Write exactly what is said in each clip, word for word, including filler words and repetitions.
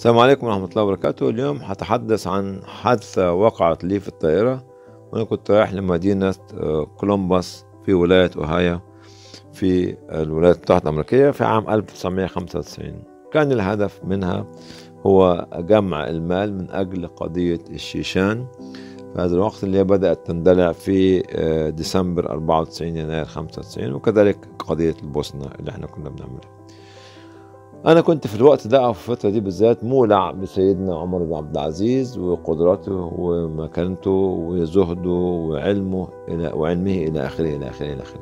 السلام عليكم ورحمة الله وبركاته. اليوم هتحدث عن حادثة وقعت لي في الطائرة وأنا كنت رايح لمدينة آه، كولومبوس في ولاية أوهايو في الولايات المتحدة الأمريكية في عام ألف وتسعمائة وخمسة وتسعين. كان الهدف منها هو جمع المال من أجل قضية الشيشان في هذا الوقت اللي هي بدأت تندلع في آه، ديسمبر أربعة وتسعين يناير خمسة وتسعين، وكذلك قضية البوسنة اللي احنا كنا بنعملها. أنا كنت في الوقت ده أو في الفترة دي بالذات مولع بسيدنا عمر بن عبد العزيز وقدراته ومكانته وزهده وعلمه إلى وعلمه إلى آخره إلى آخره إلى آخره.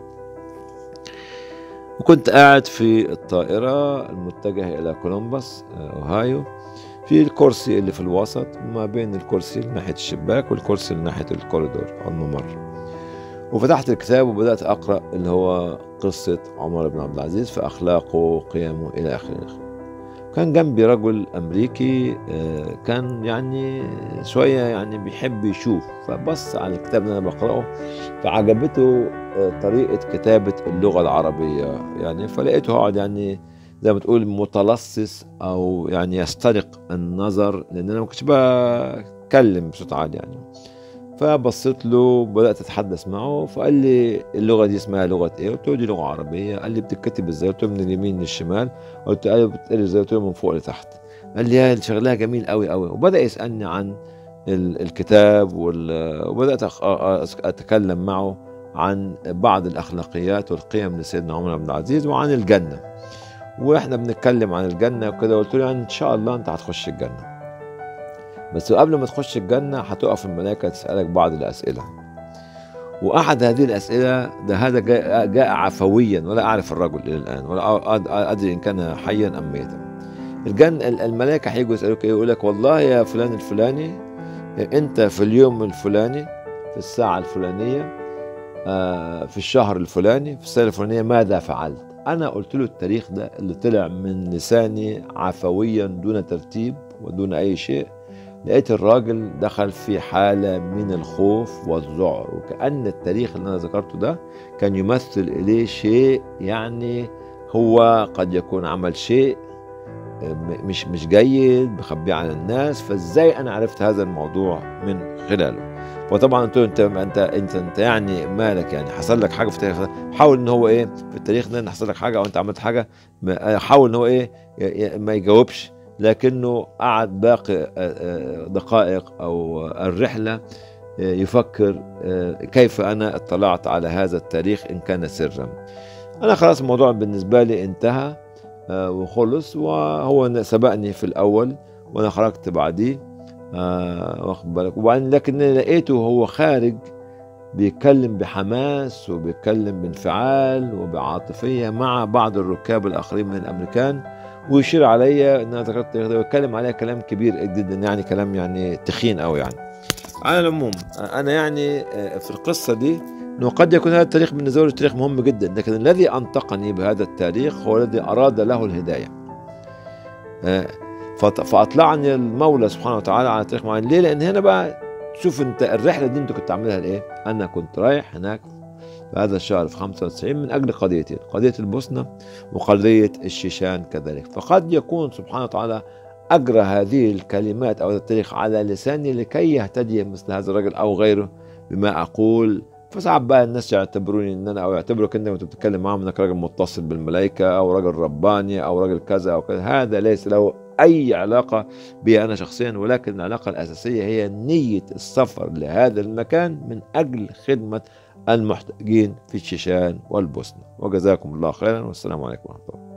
وكنت قاعد في الطائرة المتجهة إلى كولومبوس أوهايو في الكرسي اللي في الوسط، ما بين الكرسي ناحية الشباك والكرسي ناحية الكوريدور أو الممر. وفتحت الكتاب وبدأت أقرأ اللي هو قصة عمر بن عبد العزيز في أخلاقه وقيمه إلى آخره. كان جنبي رجل أمريكي كان يعني شوية يعني بيحب يشوف، فبص على الكتاب اللي أنا بقرأه فعجبته طريقة كتابة اللغة العربية، يعني فلقيته قاعد يعني زي ما تقول متلصص أو يعني يسترق النظر، لأن أنا ما كنتش بتكلم بصوت عالي يعني. فبصيت له بدأت أتحدث معه، فقال لي اللغة دي اسمها لغة إيه؟ قلت له دي لغة عربية. قال لي بتتكتب إزاي؟ قلت له من اليمين للشمال. قلت له بتتقري إزاي؟ قلت له من فوق لتحت. قال لي يا شغلها جميل قوي قوي، وبدأ يسألني عن الكتاب وبدأت أتكلم معه عن بعض الأخلاقيات والقيم لسيدنا عمر بن العزيز وعن الجنة، وإحنا بنتكلم عن الجنة وكده. قلت له يعني إن شاء الله أنت هتخش الجنة، بس قبل ما تخش الجنة هتقف الملائكة تسألك بعض الأسئلة، وأحد هذه الأسئلة ده هذا جاء, جاء عفويا ولا أعرف الرجل إلى الآن ولا أدري إن كان حيا أم ميتا. الجنة الملائكة هيجوا يسألوك إيه؟ يقول لك والله يا فلان الفلاني أنت في اليوم الفلاني في الساعة الفلانية في الشهر الفلاني في السنة الفلانية ماذا فعلت؟ أنا قلت له التاريخ ده اللي طلع من لساني عفويا دون ترتيب ودون أي شيء. لقيت الراجل دخل في حالة من الخوف والذعر، وكأن التاريخ اللي أنا ذكرته ده كان يمثل إليه شيء، يعني هو قد يكون عمل شيء مش مش جيد بخبيه على الناس، فازاي أنا عرفت هذا الموضوع من خلاله؟ وطبعا قلت له انت انت انت انت يعني مالك، يعني حصل لك حاجه في التاريخ ده؟ حاول ان هو ايه في التاريخ ده ان حصل لك حاجه او انت عملت حاجه، حاول ان هو ايه ما يجاوبش، لكنه قعد باقي دقائق أو الرحلة يفكر كيف أنا اطلعت على هذا التاريخ إن كان سرا. أنا خلاص الموضوع بالنسبة لي انتهى وخلص، وهو سبقني في الأول وأنا خرجت بعديه واخد بالك. وبعدين لكن لقيته هو خارج بيتكلم بحماس وبيتكلم بانفعال وبعاطفية مع بعض الركاب الآخرين من الأمريكان، ويشير عليا ان انا ذكرت ويتكلم عليا كلام كبير جدا، يعني كلام يعني تخين قوي. يعني على العموم انا يعني في القصه دي انه قد يكون هذا التاريخ بالنسبه له تاريخ مهم جدا، لكن الذي انطقني بهذا التاريخ هو الذي اراد له الهدايه. فاطلعني المولى سبحانه وتعالى على تاريخ معين. ليه؟ لان هنا بقى شوف انت الرحله دي انت كنت عاملها لايه؟ انا كنت رايح هناك في هذا الشهر في خمسة وتسعين من أجل قضيتين، قضية البوسنة وقضية الشيشان كذلك. فقد يكون سبحانه وتعالى أجرى هذه الكلمات أو التاريخ على لساني لكي يهتدي مثل هذا الرجل أو غيره بما أقول. فساعات بقى الناس يعتبروني إن أنا أو يعتبروا إنك وأنت بتتكلم معاهم إنك راجل متصل بالملائكة أو راجل رباني أو راجل كذا أو كذا. هذا ليس له أي علاقة بي أنا شخصيا، ولكن العلاقة الأساسية هي نية السفر لهذا المكان من أجل خدمة المحتاجين في الشيشان والبوسنة. وجزاكم الله خيرا، والسلام عليكم ورحمة الله.